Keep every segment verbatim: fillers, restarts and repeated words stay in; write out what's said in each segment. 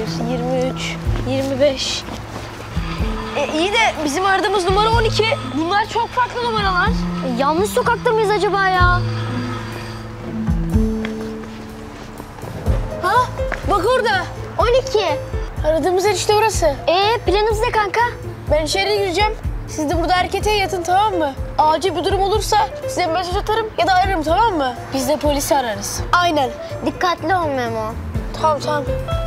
bir, yirmi üç, yirmi beş. E, iyi de bizim aradığımız numara on iki. Bunlar çok farklı numaralar. E, yanlış sokakta mıyız acaba ya? Ha? Bak orada. on iki. Aradığımız yer işte orası. Ee planımız ne kanka? Ben içeri gireceğim. Siz de burada erkete yatın, tamam mı? Acil bir durum olursa size mesaj atarım ya da ararım, tamam mı? Biz de polisi ararız. Aynen. Dikkatli ol Memo. Tamam tamam.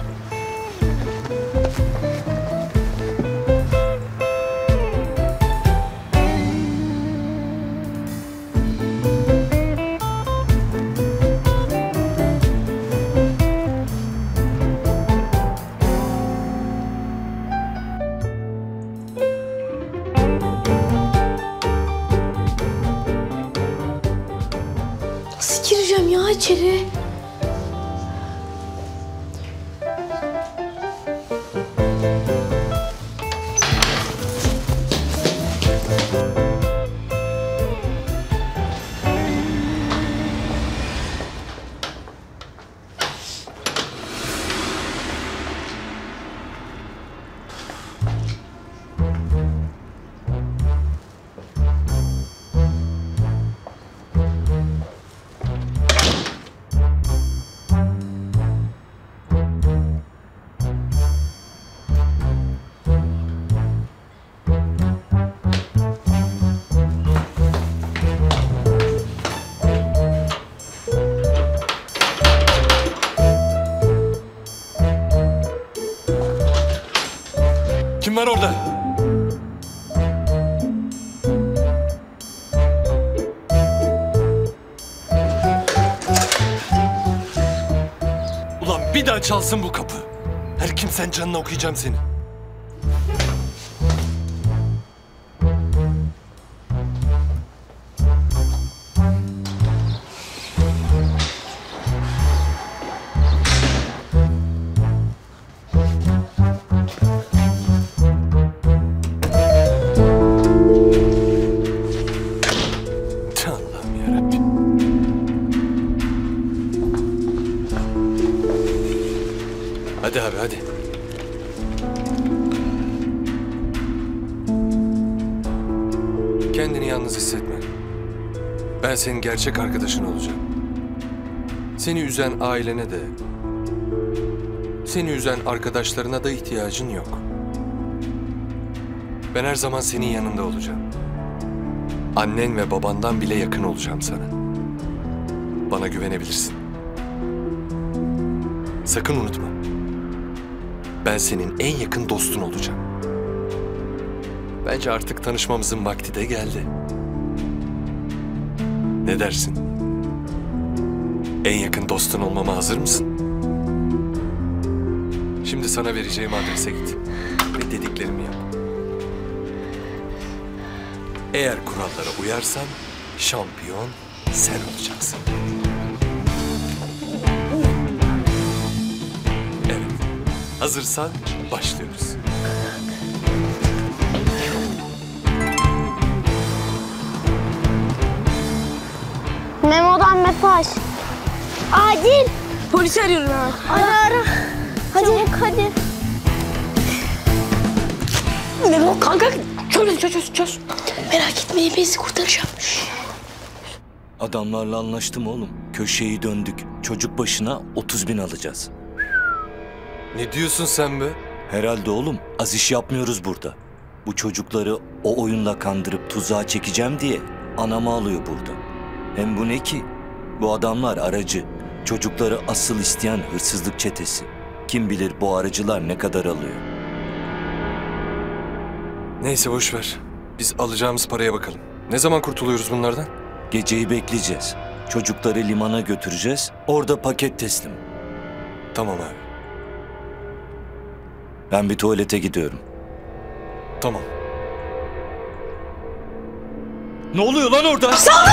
Nasıl gireceğim ya içeri? Kim var orada? Ulan bir daha çalsın bu kapı. Her kimsen canına okuyacağım seni. Hadi abi hadi. Kendini yalnız hissetme. Ben senin gerçek arkadaşın olacağım. Seni üzen ailene de, seni üzen arkadaşlarına da ihtiyacın yok. Ben her zaman senin yanında olacağım. Annen ve babandan bile yakın olacağım sana. Bana güvenebilirsin. Sakın unutma. Ben senin en yakın dostun olacağım. Bence artık tanışmamızın vakti de geldi. Ne dersin? En yakın dostun olmama hazır mısın? Şimdi sana vereceğim adrese git ve dediklerimi yap. Eğer kurallara uyarsan şampiyon sen olacaksın. Evet. Hazırsan başlıyoruz. Memo'dan mesaj. Acil. Polisi arıyorum hemen. Ara ara. Hadi Çabuk, hadi. Memo kanka çöz çöz çöz çöz. Merak etmeyin, bizi kurtaracağım. Adamlarla anlaştım oğlum. Köşeyi döndük. Çocuk başına otuz bin alacağız. Ne diyorsun sen be? Herhalde oğlum. Az iş yapmıyoruz burada. Bu çocukları o oyunla kandırıp tuzağa çekeceğim diye anamı alıyor burada. Hem bu ne ki? Bu adamlar aracı. Çocukları asıl isteyen hırsızlık çetesi. Kim bilir bu aracılar ne kadar alıyor. Neyse boş ver. Biz alacağımız paraya bakalım. Ne zaman kurtuluyoruz bunlardan? Geceyi bekleyeceğiz. Çocukları limana götüreceğiz. Orada paket teslim. Tamam abi. Ben bir tuvalete gidiyorum. Tamam. Ne oluyor lan orada? Saldır!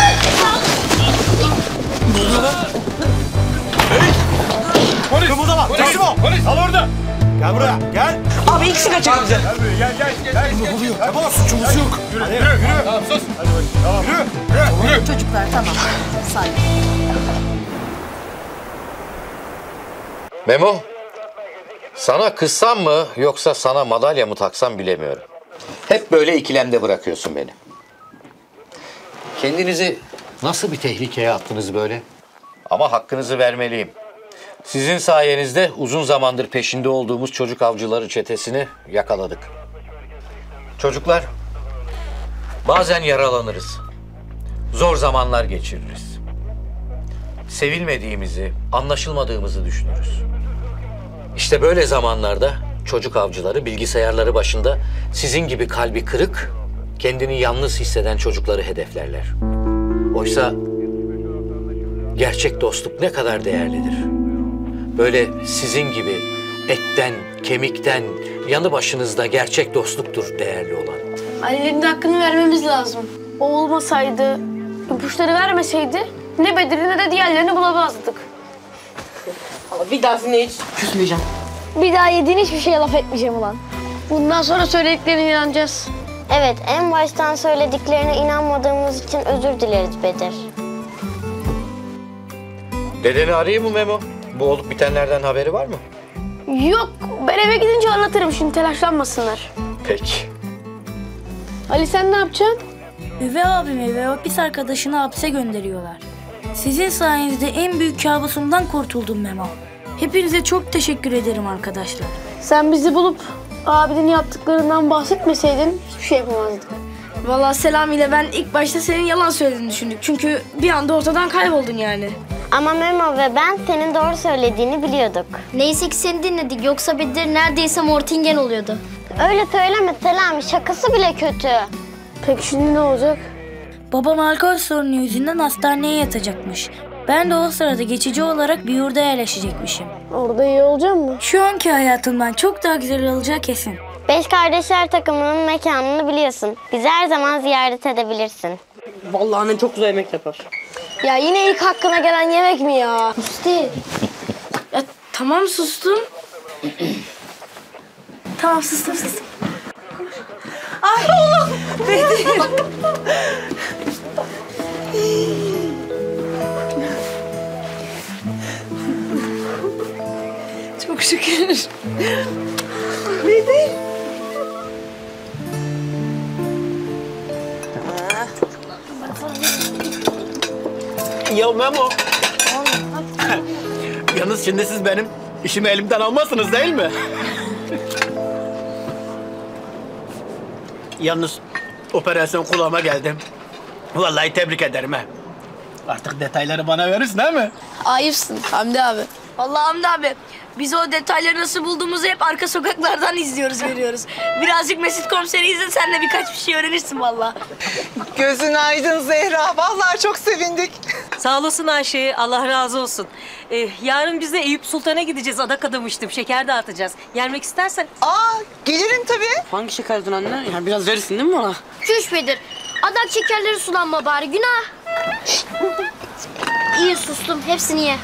Ne oluyor lan? Hey! Polis! Kımıldama! Teslim ol! Polis! Al orada! Gel buraya, gel! Abi ikisi kaçacak bize. Gel buraya, gel, gel! gel, gel. Ne oluyor? Yapamaz. Suçumuz yok. Yürü, yürü, yürü! Tamam, sus! Hadi bakayım, tamam. Yürü, yürü, yürü! Çocuklar tamam. Sakin. Memo. Sana kızsam mı yoksa sana madalya mı taksam bilemiyorum. Hep böyle ikilemde bırakıyorsun beni. Kendinizi nasıl bir tehlikeye attınız böyle? Ama hakkınızı vermeliyim. Sizin sayenizde uzun zamandır peşinde olduğumuz çocuk avcıları çetesini yakaladık. Çocuklar, bazen yaralanırız. Zor zamanlar geçiririz. Sevilmediğimizi, anlaşılmadığımızı düşünürüz. İşte böyle zamanlarda çocuk avcıları bilgisayarları başında sizin gibi kalbi kırık, kendini yalnız hisseden çocukları hedeflerler. Oysa gerçek dostluk ne kadar değerlidir. Böyle sizin gibi etten, kemikten, yanı başınızda gerçek dostluktur değerli olan. Ali'nin de hakkını vermemiz lazım. O olmasaydı, ipuçları vermeseydi ne Bedir'i ne de diğerlerini bulamazdık. Bir daha seni hiç küsmeyeceğim. Bir daha yediğin hiçbir şeye laf etmeyeceğim ulan. Bundan sonra söylediklerine inanacağız. Evet, en baştan söylediklerine inanmadığımız için özür dileriz Bedir. Dedeni arayayım mı Memo? Bu olup bitenlerden haberi var mı? Yok, ben eve gidince anlatırım şimdi, telaşlanmasınlar. Peki. Ali sen ne yapacaksın? Üvey abimi ve o pis arkadaşını hapse gönderiyorlar. Sizin sayenizde en büyük kabusumdan kurtuldum Memo. Hepinize çok teşekkür ederim arkadaşlar. Sen bizi bulup abinin yaptıklarından bahsetmeseydin hiçbir şey yapamazdık. Vallahi Selam ile ben ilk başta senin yalan söylediğini düşündük. Çünkü bir anda ortadan kayboldun yani. Ama Memo ve ben senin doğru söylediğini biliyorduk. Neyse ki seni dinledik. Yoksa Bedir neredeyse Mortingen oluyordu. Öyle söyleme Selami. Şakası bile kötü. Peki şimdi ne olacak? Babam alkol sorunu yüzünden hastaneye yatacakmış. Ben de o sırada geçici olarak bir yurda yerleşecekmişim. Orada iyi olacak mı? Şu anki hayatımdan çok daha güzel olacak kesin. Beş Kardeşler takımının mekanını biliyorsun. Bizi her zaman ziyaret edebilirsin. Vallahi annen çok güzel yemek yapar. Ya yine ilk hakkına gelen yemek mi ya? Musti. Ya tamam sustum. Tamam sustum sustum. Ay Allah! Bedir. Çok şükür. Bedir. Ya Memo. Yalnız şimdi siz benim işimi elimden almazsınız değil mi? Yalnız operasyon kulağıma geldi. Vallahi tebrik ederim ha. Artık detayları bana verirsin değil mi? Ayıpsın Hamdi abi. Vallahi Hamdi abi, biz o detayları nasıl bulduğumuzu hep arka sokaklardan izliyoruz, görüyoruz. Birazcık Mesut Komiser'i izle, sen de birkaç bir şey öğrenirsin vallahi. Gözün aydın Zehra. Vallahi çok sevindik. Sağ olasın Ayşe, Allah razı olsun. Ee, yarın biz de Eyüp Sultan'a gideceğiz, adak adamıştım, şeker dağıtacağız. Gelmek istersen. Aa, gelirim tabii. Hangi şekerdin anne? Ya biraz verirsin değil mi bana? Çüş Bedir. Adak şekerleri sulanma bari. Günah. İyi sustum. Hepsini ye.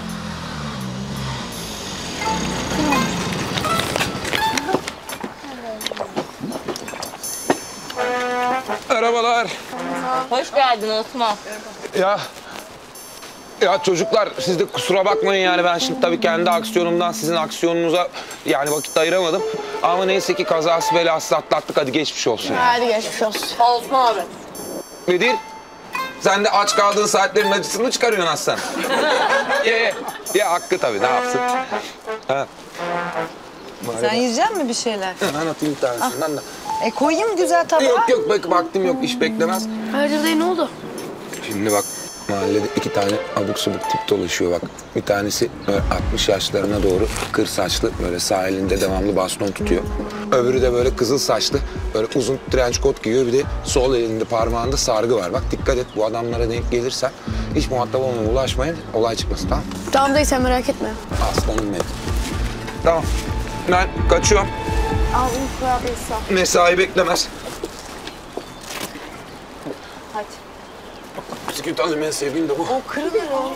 Merhabalar. Hoş geldin Osman. Ya ya çocuklar siz de kusura bakmayın yani ben şimdi tabii kendi aksiyonumdan sizin aksiyonunuza yani vakit ayıramadım. Ama neyse ki kazası belası atlattık, hadi geçmiş olsun. Hadi geçmiş olsun. Osman abi. Nedir? Sen de aç kaldığın saatlerin acısını mı çıkarıyorsun aslan? ye ye. Ye hakkı tabii, ne yapsın? Ha. Sen yiyecek misin bir şeyler? Hemen atayım bir tanesinden de. E koyayım güzel tabağa. Yok yok bak vaktim yok, iş beklemez. Hayırdır dayı, ne oldu? Şimdi bak mahallede iki tane abuk subuk tip dolaşıyor bak. Bir tanesi böyle altmış yaşlarına doğru kır saçlı, böyle sahilinde devamlı baston tutuyor. Öbürü de böyle kızıl saçlı, böyle uzun trench coat giyiyor. Bir de sol elinde parmağında sargı var. Bak dikkat et, bu adamlara denk gelirsen hiç muhatap olmaya ulaşmayın, olay çıkmasın, tamam mı? Tamam dayı, sen merak etme. Aslanım benim. Tamam, ben kaçıyorum. Ağzını kurabiyesi al. Mesai beklemez. Hadi. Bisküvit alayım, en sevdiğim de bu. O kırılır o.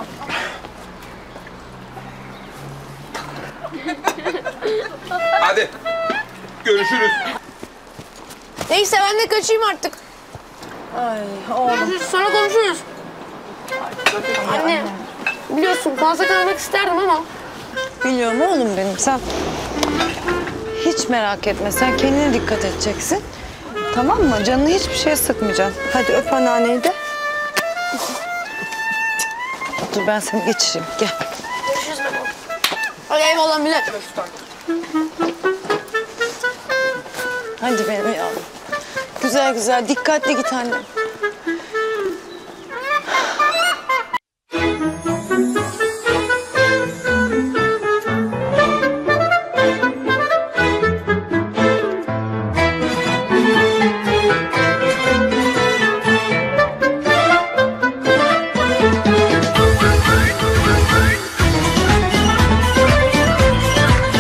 Hadi, görüşürüz. Neyse ben de kaçayım artık. Ay oğlum. Görüşürüz, sonra konuşuruz. Anne, biliyorsun fazla kalmak isterdim ama Biliyorum oğlum benim. Sen hiç merak etme. Sen kendine dikkat edeceksin. Tamam mı? Canını hiçbir şeye sıkmayacaksın. Hadi öp anneanneyi de. Dur ben seni geçireyim. Gel. Hadi eyvallah millet. Hadi benim yavrum. Güzel güzel dikkatli git anne.